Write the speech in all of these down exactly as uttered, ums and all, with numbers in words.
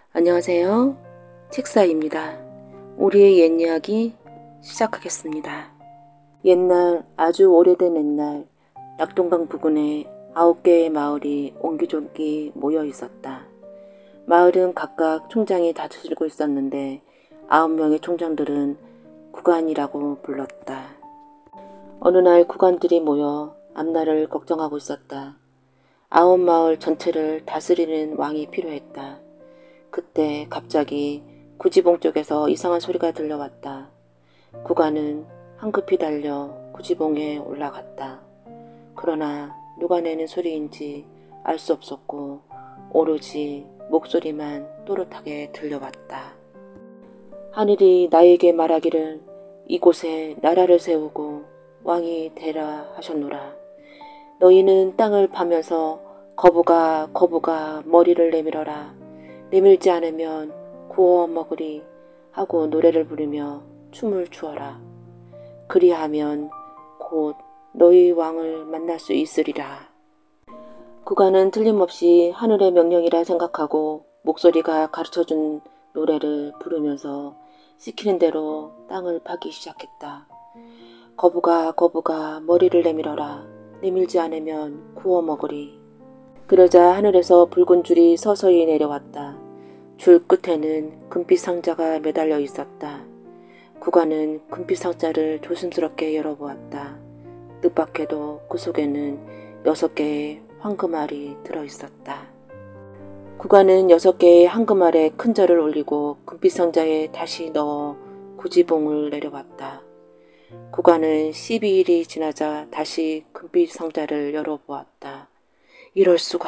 안녕하세요. 책사입니다. 우리의 옛 이야기 시작하겠습니다. 옛날, 아주 오래된 옛날, 낙동강 부근에 아홉 개의 마을이 옹기종기 모여 있었다. 마을은 각각 총장이 다스리고 있었는데 아홉 명의 총장들은 구간이라고 불렀다. 어느 날 구간들이 모여 앞날을 걱정하고 있었다. 아홉 마을 전체를 다스리는 왕이 필요했다. 그때 갑자기 구지봉 쪽에서 이상한 소리가 들려왔다. 구간은 황급히 달려 구지봉에 올라갔다. 그러나 누가 내는 소리인지 알 수 없었고 오로지 목소리만 또렷하게 들려왔다. 하늘이 나에게 말하기를 이곳에 나라를 세우고 왕이 되라 하셨노라. 너희는 땅을 파면서 거부가 거부가 머리를 내밀어라. 내밀지 않으면 구워 먹으리 하고 노래를 부르며 춤을 추어라. 그리하면 곧 너희 왕을 만날 수 있으리라. 구간은 틀림없이 하늘의 명령이라 생각하고 목소리가 가르쳐준 노래를 부르면서 시키는 대로 땅을 파기 시작했다. 거부가 거부가 머리를 내밀어라. 내밀지 않으면 구워 먹으리. 그러자 하늘에서 붉은 줄이 서서히 내려왔다. 줄 끝에는 금빛 상자가 매달려 있었다. 구간은 금빛 상자를 조심스럽게 열어보았다. 뜻밖에도 그 속에는 여섯 개의 황금알이 들어있었다. 구간은 여섯 개의 황금알에 큰 절을 올리고 금빛 상자에 다시 넣어 구지봉을 내려왔다. 구간은 십이 일이 지나자 다시 금빛 상자를 열어보았다. 이럴 수가.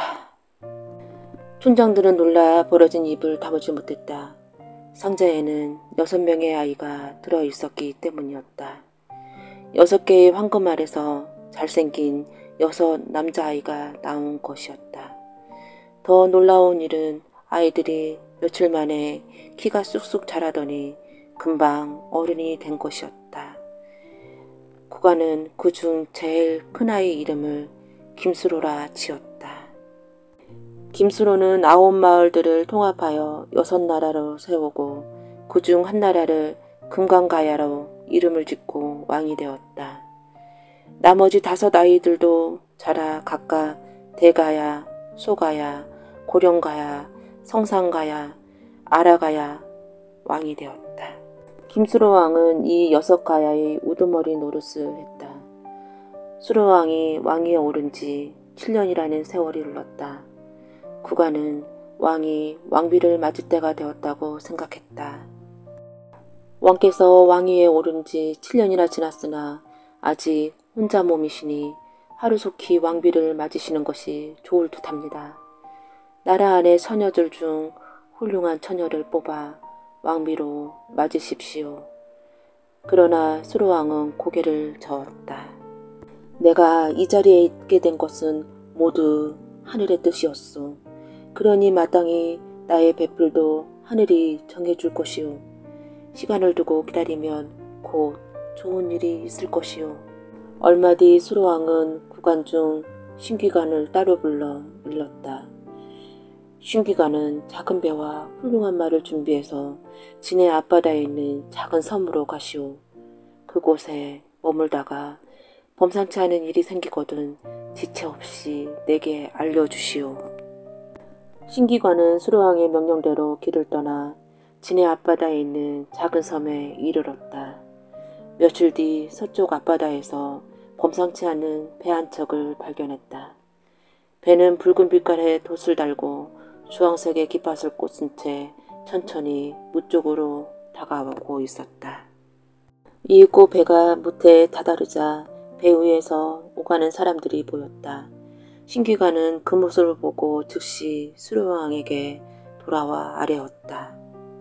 총장들은 놀라 벌어진 입을 다물지 못했다. 상자에는 여섯 명의 아이가 들어있었기 때문이었다. 여섯 개의 황금알에서 잘생긴 여섯 남자아이가 나온 것이었다. 더 놀라운 일은 아이들이 며칠 만에 키가 쑥쑥 자라더니 금방 어른이 된 것이었다. 구간은 그중 제일 큰 아이 이름을 김수로라 지었다. 김수로는 아홉 마을들을 통합하여 여섯 나라로 세우고 그중 한 나라를 금강가야로 이름을 짓고 왕이 되었다. 나머지 다섯 아이들도 자라 각각 대가야, 소가야, 고령가야, 성상가야, 아라가야 왕이 되었다. 김수로 왕은 이 여섯 가야의 우두머리 노릇을 했다. 수로 왕이 왕위에 오른 지 칠 년이라는 세월이 흘렀다. 구간은 왕이 왕비를 맞을 때가 되었다고 생각했다. 왕께서 왕위에 오른 지 칠 년이나 지났으나 아직 혼자 몸이시니 하루속히 왕비를 맞으시는 것이 좋을 듯합니다. 나라 안의 처녀들 중 훌륭한 처녀를 뽑아 왕비로 맞으십시오. 그러나 수로왕은 고개를 저었다. 내가 이 자리에 있게 된 것은 모두 하늘의 뜻이었소. 그러니 마땅히 나의 배풀도 하늘이 정해줄 것이오. 시간을 두고 기다리면 곧 좋은 일이 있을 것이오. 얼마 뒤 수로왕은 구간 중 신귀관을 따로 불러 일렀다. 신귀관은 작은 배와 훌륭한 말을 준비해서 진해 앞바다에 있는 작은 섬으로 가시오. 그곳에 머물다가 범상치 않은 일이 생기거든 지체 없이 내게 알려주시오. 신기관은 수로왕의 명령대로 길을 떠나 진해 앞바다에 있는 작은 섬에 이르렀다. 며칠 뒤 서쪽 앞바다에서 범상치 않은 배 한 척을 발견했다. 배는 붉은 빛깔의 돛을 달고 주황색의 깃밭을 꽂은 채 천천히 무 쪽으로 다가오고 있었다. 이윽고 배가 무태에 다다르자 배 위에서 오가는 사람들이 보였다. 신귀관은 그 모습을 보고 즉시 수로왕에게 돌아와 아뢰었다.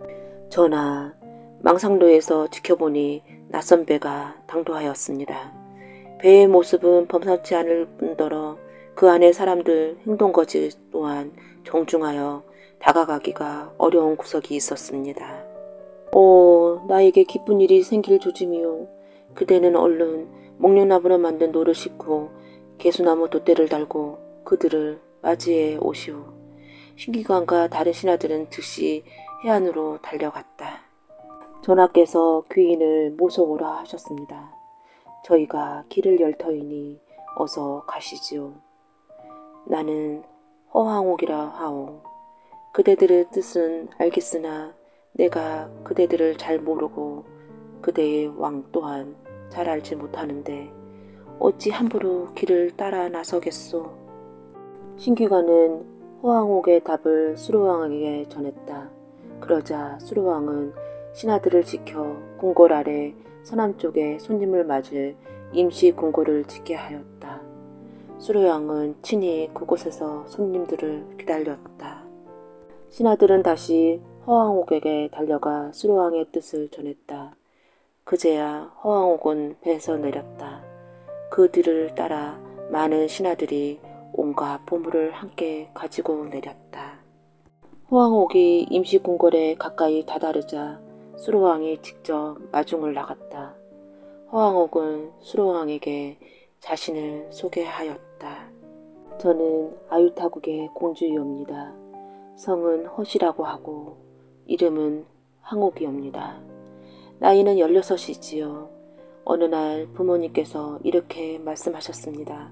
전하, 망상로에서 지켜보니 낯선 배가 당도하였습니다. 배의 모습은 범상치 않을 뿐더러 그 안의 사람들 행동거지 또한 정중하여 다가가기가 어려운 구석이 있었습니다. 오, 나에게 기쁜 일이 생길 조짐이요. 그대는 얼른 목련나무로 만든 노를 싣고 개수나무 돛대를 달고 그들을 맞이해 오시오. 신기관과 다른 신하들은 즉시 해안으로 달려갔다. 전하께서 귀인을 모셔오라 하셨습니다. 저희가 길을 열 터이니 어서 가시지요. 나는 허황옥이라 하오. 그대들의 뜻은 알겠으나 내가 그대들을 잘 모르고 그대의 왕 또한 잘 알지 못하는데 어찌 함부로 길을 따라 나서겠소. 신기관은 허황옥의 답을 수로왕에게 전했다. 그러자 수로왕은 신하들을 지켜 궁궐 아래 서남쪽에 손님을 맞을 임시 궁궐을 짓게 하였다. 수로왕은 친히 그곳에서 손님들을 기다렸다. 신하들은 다시 허황옥에게 달려가 수로왕의 뜻을 전했다. 그제야 허황옥은 배에서 내렸다. 그 뒤를 따라 많은 신하들이 온갖 보물을 함께 가지고 내렸다. 허황옥이 임시궁궐에 가까이 다다르자 수로왕이 직접 마중을 나갔다. 허황옥은 수로왕에게 자신을 소개하였다. 저는 아유타국의 공주이옵니다. 성은 허시라고 하고 이름은 황옥이옵니다. 나이는 열여섯이지요. 어느 날 부모님께서 이렇게 말씀하셨습니다.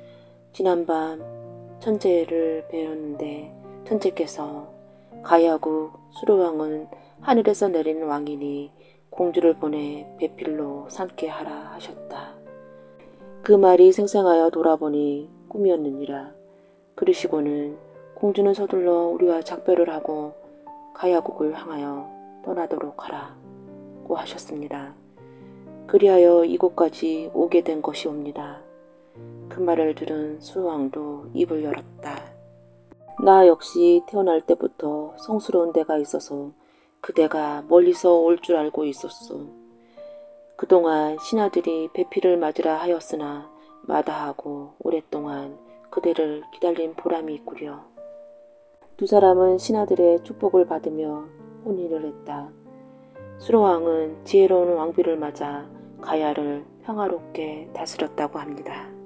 지난밤 천재를 배웠는데 천재께서 가야국 수로왕은 하늘에서 내리는 왕이니 공주를 보내 배필로 삼게 하라 하셨다. 그 말이 생생하여 돌아보니 꿈이었느니라. 그러시고는 공주는 서둘러 우리와 작별을 하고 가야국을 향하여 떠나도록 하라고 하셨습니다. 그리하여 이곳까지 오게 된 것이옵니다. 그 말을 들은 수로왕도 입을 열었다. 나 역시 태어날 때부터 성스러운 데가 있어서 그대가 멀리서 올 줄 알고 있었소. 그동안 신하들이 배필을 맞으라 하였으나 마다하고 오랫동안 그대를 기다린 보람이 있구려. 두 사람은 신하들의 축복을 받으며 혼인을 했다. 수로왕은 지혜로운 왕비를 맞아 가야를 평화롭게 다스렸다고 합니다.